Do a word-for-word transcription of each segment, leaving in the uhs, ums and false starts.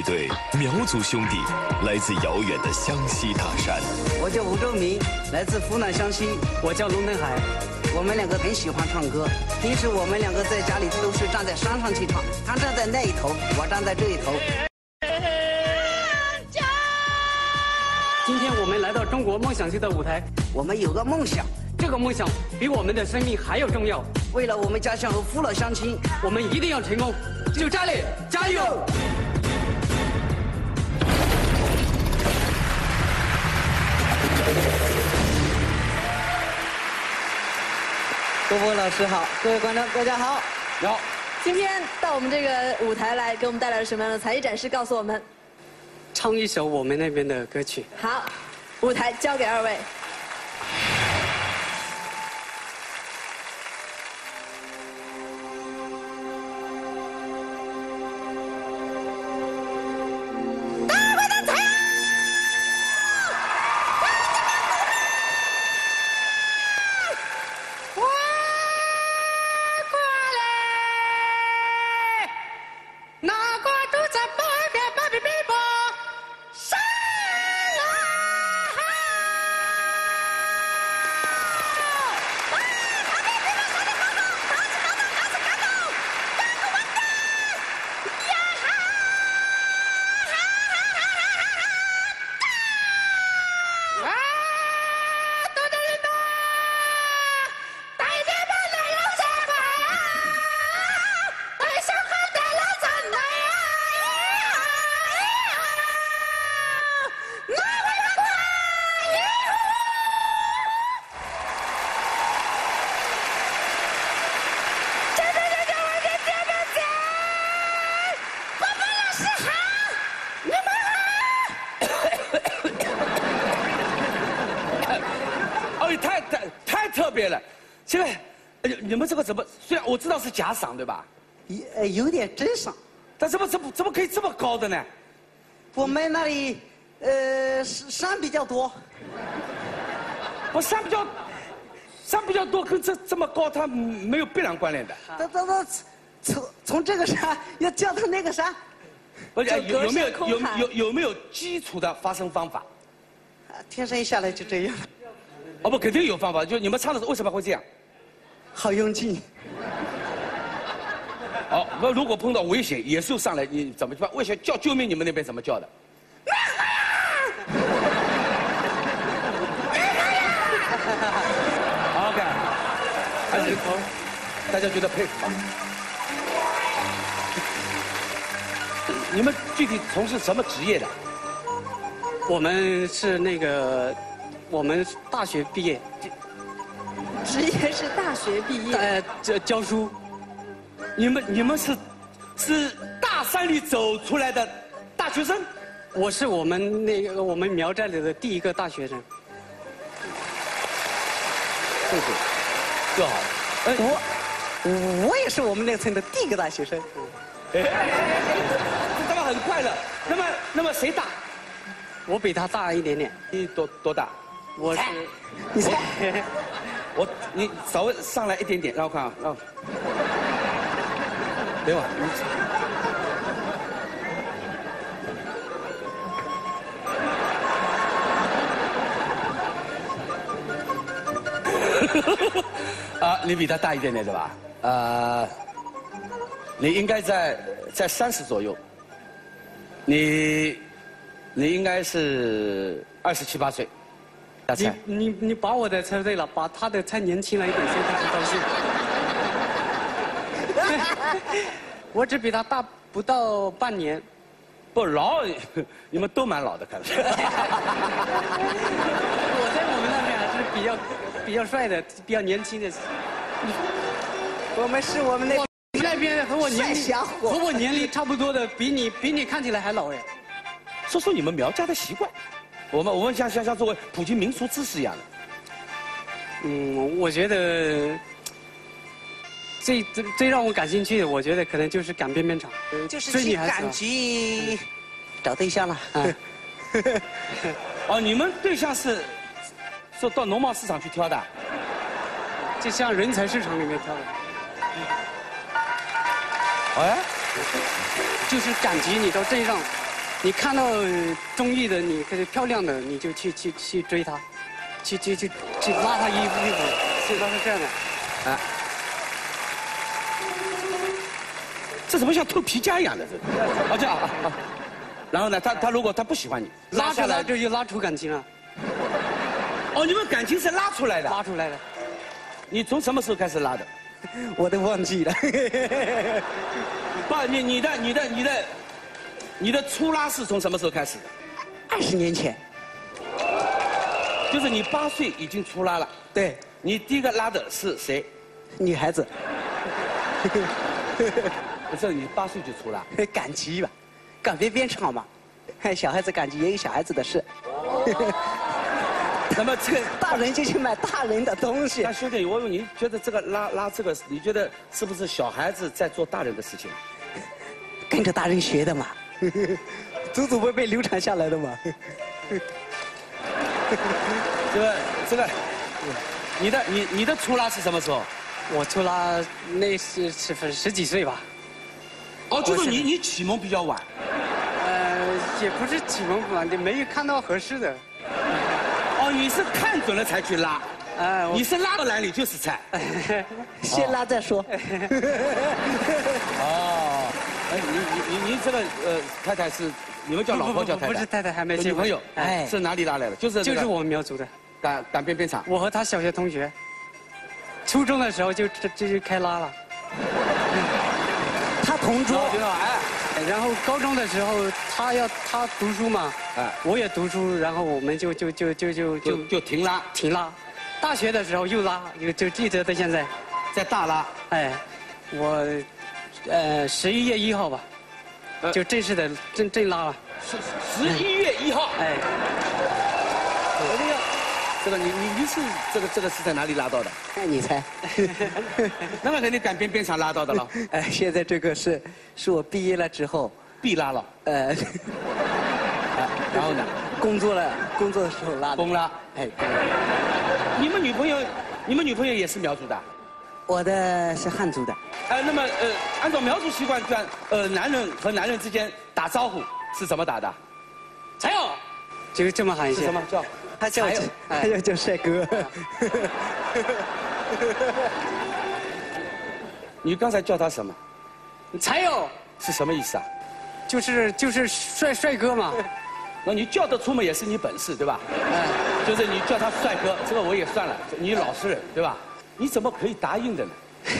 对苗族兄弟，来自遥远的湘西大山。 我叫吴周明，来自湖南湘西。 我叫龙腾海。 我们两个很喜欢唱歌，平时我们两个在家里都是站在山上去唱，他站在那一头，我站在这一头。 今天我们来到中国梦想秀的舞台， 我们有个梦想， 这个梦想比我们的生命还要重要。 为了我们家乡和父老乡亲， 我们一定要成功！就扎里，加油！ 郭波老师好，各位观众大家好。 你好。 今天到我们这个舞台来，给我们带来了什么样的才艺展示？告诉我们。 唱一首我们那边的歌曲。 好，舞台交给二位。 现在，你们这个怎么？虽然我知道是假嗓，对吧？ 也有点真嗓， 但怎么怎么怎么可以这么高的呢？ 我们那里，呃，山比较多。 我山比较，山比较多，跟这这么高，它没有必然关联的。 这这这，从从这个山要叫到那个山， 有有没有有有有没有基础的发声方法？ 天生一下来就这样。 哦不，肯定有方法。就你们唱的时候为什么会这样？ 好用劲。 哦，那如果碰到危险，野兽上来，你怎么办？危险叫救命，你们那边怎么叫的？OK， 还是大家觉得佩服。你们具体从事什么职业的？ 我们是那个，我们大学毕业。 职业是大学毕业。 呃，教教书。 你们你们是是大山里走出来的大学生？ 我是我们那个我们苗寨里的第一个大学生。 谢谢，就好。 哎，我我也是我们那村的第一个大学生。 这他妈很快乐。那么那么谁大？ 我比他大一点点。 你多多大？ 我是， 你猜？ 我你稍微上来一点点，让我看啊，让我。等会儿。啊，你比他大一点点对吧？呃，你应该在在三十左右。你你应该是二十七八岁。 你你你把我的猜对了，把他的猜年轻了一点，所以他很高兴。我只比他大不到半年。 不老，你们都蛮老的，看来。 我在我们那边还是比较比较帅的，比较年轻的。 我们是我们那我们那边和我年龄和我年龄差不多的，比你比你看起来还老哎。 说说你们苗家的习惯，我们我们像像像作为普及民俗知识一样的。 嗯，我觉得最最最让我感兴趣的，我觉得可能就是赶边边场， 就是去赶集找对象了。 哦，你们对象是是到农贸市场去挑的？ 就像人才市场里面挑的。 哎， 就是赶集，你到镇上你看到中意的，你可以漂亮的，你就去去去追她，去去去去拉她衣服衣服，是他是这样的。 啊，这怎么像偷皮夹一样的？这，啊这样啊啊。然后呢，他他如果他不喜欢你， 拉出下来来这就拉出感情了。 哦，你们感情是拉出来的？ 拉出来的。 你从什么时候开始拉的？ 我都忘记了。 不，你你的你的你的你的初拉是从什么时候开始的？ 二十年前。 就是你八岁已经初拉了。 对。 你第一个拉的是谁？ 女孩子。 不是，你八岁就初拉。 赶集吧，赶边边唱嘛。小孩子赶集也有小孩子的事。 那么这个大人就去买大人的东西。 那兄弟，我问你，觉得这个拉拉这个，你觉得是不是小孩子在做大人的事情？ 跟着大人学的嘛，祖祖辈辈流传下来的嘛。 这个这个，你的你你的初拉是什么时候？ 我初拉那是十十几岁吧。 哦，就是你你启蒙比较晚。 呃，也不是启蒙晚的，没有看到合适的。 哦，你是看准了才去拉，哎，你是拉到篮里就是菜， 先拉再说。 哦，哎，你你你你这个呃太太是你们叫老婆叫太太？ 不是太太，还没结女朋友，哎，是哪里拉来的？就是就是我们苗族的， 赶赶边边场。 我和他小学同学，初中的时候就这这就开拉了， 他同桌， 哎。然后高中的时候，他要他读书嘛，哎，我也读书，然后我们就就就就就就就停拉停拉。大学的时候又拉，就就一直到现在， 在大拉。哎， 我，呃，十一月一号吧，就正式的正正拉了。 十十一月一号。哎，我这个，这个你你你是这个这个是在哪里拉到的？ 那你猜？ 那么肯定赶边边场拉到的了。 哎，现在这个是是我毕业了之后必拉了。呃，然后呢？ 工作了，工作的时候拉的。 公拉。哎，你们女朋友，你们女朋友也是苗族的？ 我的是汉族的。 呃，那么呃，按照苗族习惯，讲呃，男人和男人之间打招呼是怎么打的？ 才有，就这么喊一下。 是什么叫？ 他叫他叫叫帅哥。 你刚才叫他什么？ 才有是什么意思啊？ 就是就是帅帅哥嘛。 那你叫得出嘛也是你本事对吧？哎，就是你叫他帅哥，这个我也算了，你老实人对吧？你怎么可以答应的呢？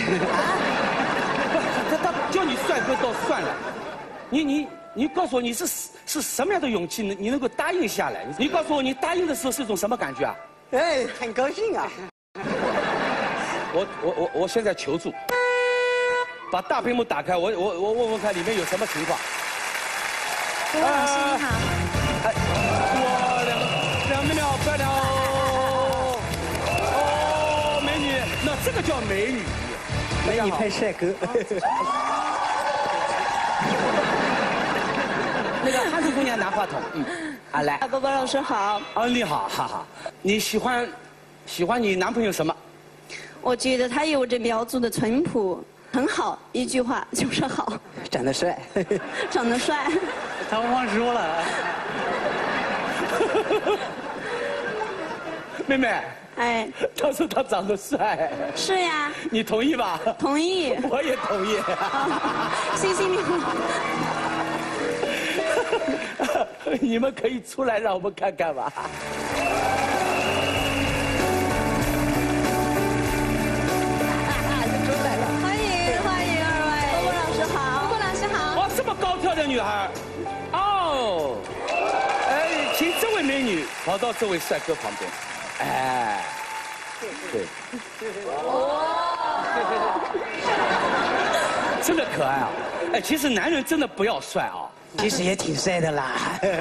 他他叫你帅哥倒算了，你你你告诉我你是是什么样的勇气你你能够答应下来？你告诉我你答应的时候是一种什么感觉啊？ 哎，很高兴啊！ 我我我我现在求助，把大屏幕打开，我我我问问看里面有什么情况。 郭老师你好。 哎，哇，两个两个妹妹好漂亮哦！哦，美女，那这个叫美女。 美女配帅哥。 那个汉族姑娘拿话筒，嗯，好来。 波波老师好。 哦，你好，哈哈。你喜欢喜欢你男朋友什么？ 我觉得他有着苗族的淳朴，很好，一句话就是好。 长得帅。 长得帅。 他忘说了。 妹妹。 哎。 他说他长得帅。 是呀。 你同意吧？ 同意。 我也同意。 谢谢你。 你们可以出来让我们看看吧。 欢迎欢迎二位，波波老师好，波波老师好。 哇，这么高挑的女孩，哦，哎，请这位美女跑到这位帅哥旁边，哎，对，真的可爱啊！哎，其实男人真的不要帅啊。 其实也挺帅的啦。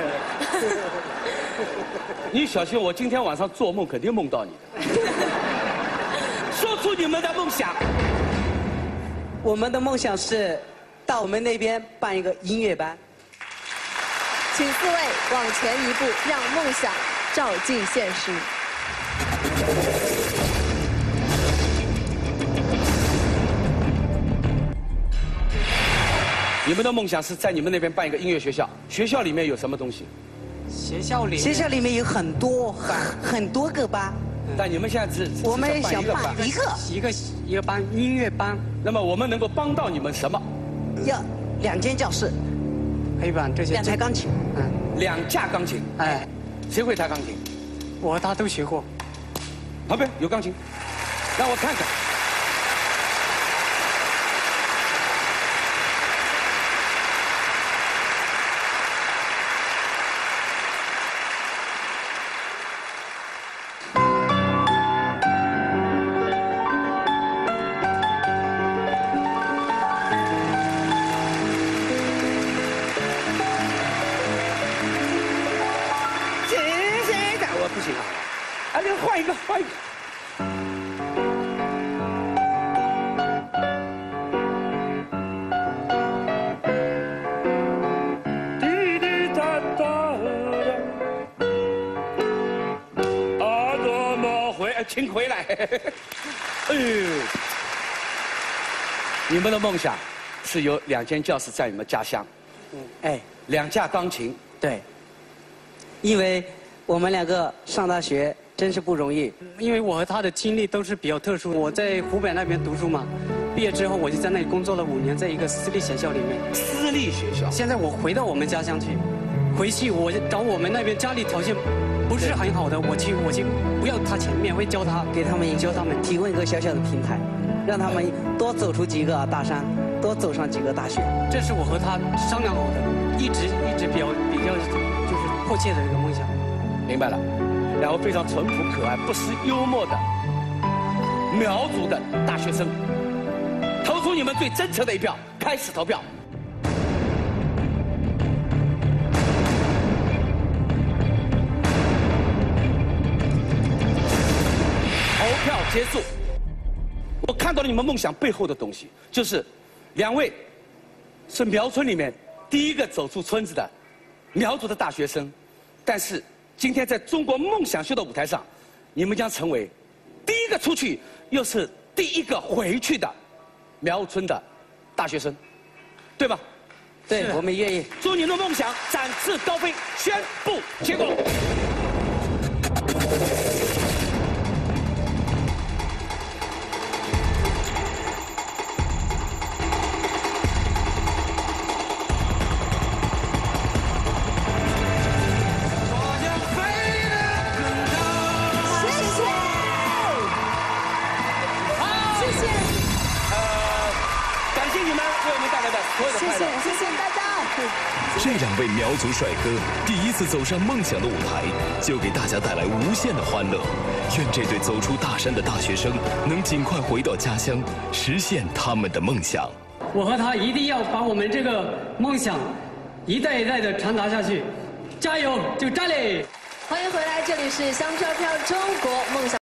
你小心，我今天晚上做梦肯定梦到你的。说出你们的梦想。 我们的梦想是到我们那边办一个音乐班。 请四位往前一步，让梦想照进现实。 你们的梦想是在你们那边办一个音乐学校，学校里面有什么东西？ 学校里学校里面有很多很很多个班， 但你们现在只只我们想办一个班办一个， 一个一个班音乐班， 那么我们能够帮到你们什么？ 要两间教室， 可以把这些两台钢琴。 嗯， 两架钢琴， 哎， 谁会弹钢琴？ 我和他都学过。 旁边有钢琴，让我看看。我不行啊！啊，你换一个，换一个。滴滴答答的，啊，怎么回？请回来。哎呦，你们的梦想是有两间教室在你们家乡， 嗯，哎， 两架钢琴， 对，因为我们两个上大学真是不容易。 因为我和他的经历都是比较特殊，我在湖北那边读书嘛，毕业之后我就在那里工作了五年，在一个私立学校里面。 私立学校。 现在我回到我们家乡去，回去我就找我们那边家里条件不是很好的，我去我去不要他钱，免费教他， 给他们教他们提供一个小小的平台，让他们多走出几个大山，多走上几个大学。 这是我和他商量好的，一直一直比较比较就是迫切的一个梦想。 明白了，然后非常淳朴可爱、不失幽默的苗族的大学生，投出你们最真诚的一票，开始投票。投票结束。我看到了你们梦想背后的东西，就是两位是苗村里面第一个走出村子的苗族的大学生，但是今天在中国梦想秀的舞台上，你们将成为第一个出去，又是第一个回去的苗村的大学生，对吧？ 对，我们愿意。 祝你们的梦想展翅高飞！宣布结果。 谢谢，谢谢大家。 这两位苗族帅哥第一次走上梦想的舞台，就给大家带来无限的欢乐。愿这对走出大山的大学生能尽快回到家乡，实现他们的梦想。 我和他一定要把我们这个梦想一代一代的传达下去，加油！就这里。 欢迎回来，这里是香飘飘中国梦想。